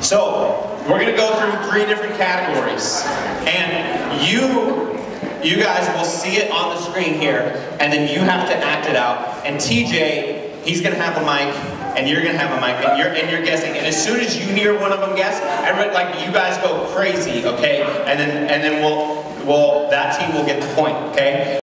So, we're going to go through 3 different categories. And you guys will see it on the screen here, and then you have to act it out. And TJ, he's going to have a mic, and you're going to have a mic, and you're guessing. And as soon as you hear one of them guess, everybody, like, you guys go crazy, okay? And then that team will get the point, okay?